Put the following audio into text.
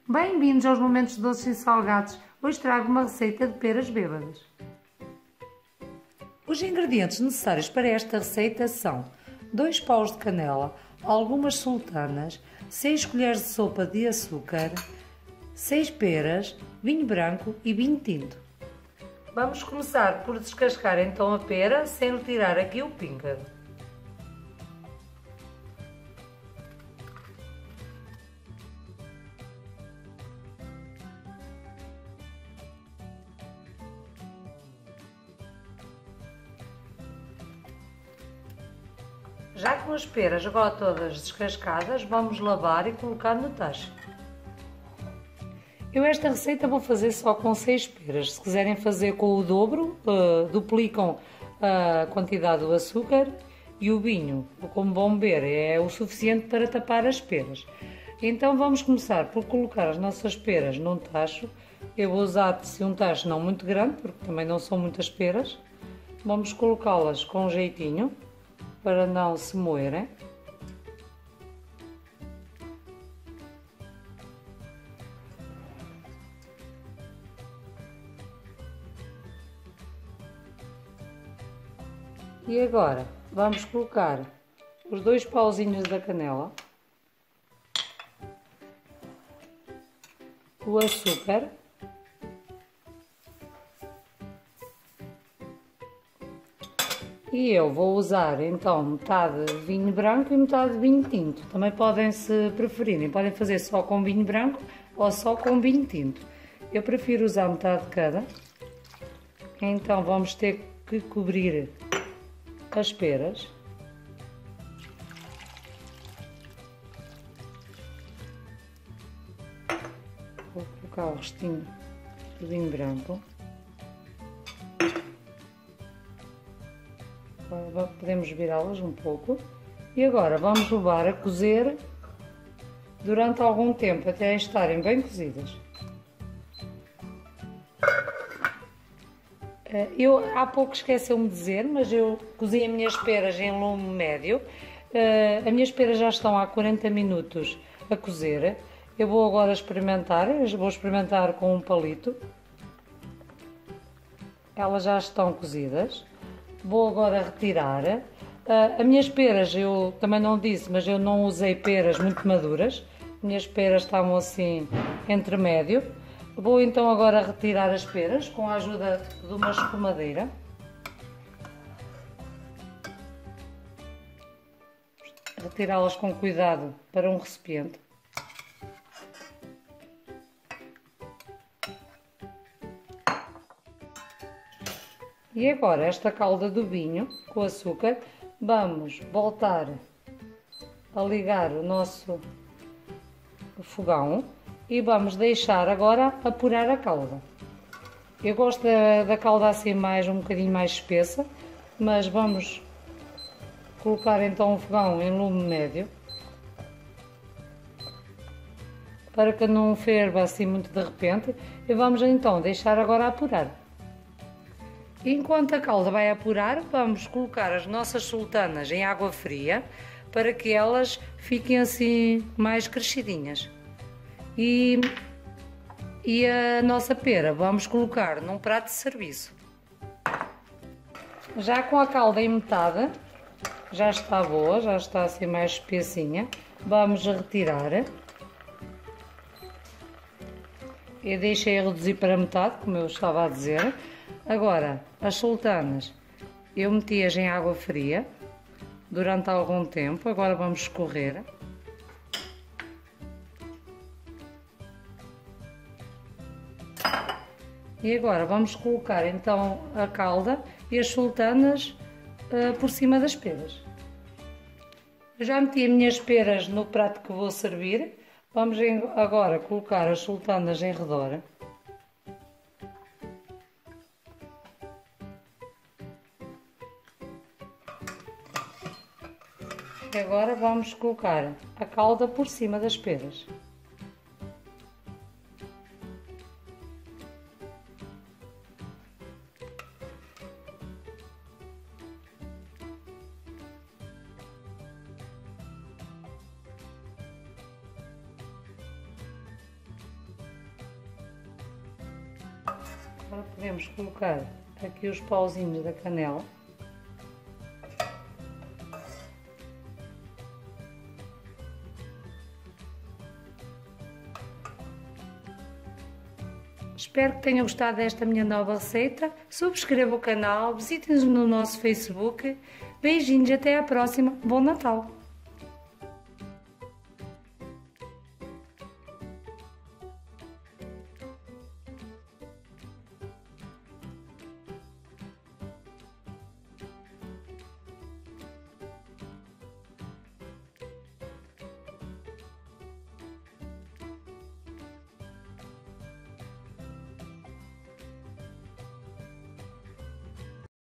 Bem-vindos aos Momentos Doces e Salgados. Hoje trago uma receita de peras bêbadas. Os ingredientes necessários para esta receita são 2 paus de canela, algumas sultanas, 6 colheres de sopa de açúcar, 6 peras, vinho branco e vinho tinto. Vamos começar por descascar então a pera sem retirar aqui o píncaro. Já com as peras agora todas descascadas, vamos lavar e colocar no tacho. Eu esta receita vou fazer só com 6 peras. Se quiserem fazer com o dobro, duplicam a quantidade do açúcar e o vinho, como vão ver, é o suficiente para tapar as peras. Então vamos começar por colocar as nossas peras num tacho. Eu vou usar um tacho não muito grande, porque também não são muitas peras. Vamos colocá-las com jeitinho, para não se moerem. E agora vamos colocar os 2 pauzinhos da canela, o açúcar, e eu vou usar então metade de vinho branco e metade de vinho tinto. Também podem, se preferirem, podem fazer só com vinho branco ou só com vinho tinto. Eu prefiro usar metade de cada. Então vamos ter que cobrir as peras. Vou colocar o restinho de vinho branco. Podemos virá-las um pouco. E agora vamos levar a cozer durante algum tempo, até estarem bem cozidas. Eu há pouco esqueci-me de dizer, mas eu cozi as minhas peras em lume médio. As minhas peras já estão há 40 minutos a cozer. Eu vou agora experimentar, vou experimentar com um palito. Elas já estão cozidas. Vou agora retirar. As minhas peras, eu também não disse, mas eu não usei peras muito maduras. As minhas peras estavam assim entre médio. Vou então agora retirar as peras com a ajuda de uma escumadeira. Retirá-las com cuidado para um recipiente. E agora esta calda do vinho com açúcar, vamos voltar a ligar o nosso fogão e vamos deixar agora apurar a calda. Eu gosto da calda assim um bocadinho mais espessa, mas vamos colocar então o fogão em lume médio, para que não ferva assim muito de repente, e vamos então deixar agora apurar. Enquanto a calda vai apurar, vamos colocar as nossas sultanas em água fria para que elas fiquem assim mais crescidinhas. E a nossa pera vamos colocar num prato de serviço. Já com a calda em metade, já está boa, já está assim mais espessinha. Vamos retirar. Eu deixei a reduzir para metade, como eu estava a dizer. Agora, as sultanas, eu meti-as em água fria durante algum tempo. Agora vamos escorrer. E agora vamos colocar então a calda e as sultanas por cima das peras. Eu já meti as minhas peras no prato que vou servir. Vamos agora colocar as sultanas em redor. E agora vamos colocar a calda por cima das peras. Agora podemos colocar aqui os pauzinhos da canela. Espero que tenham gostado desta minha nova receita. Subscreva o canal, visitem-nos no nosso Facebook. Beijinhos, até à próxima. Bom Natal!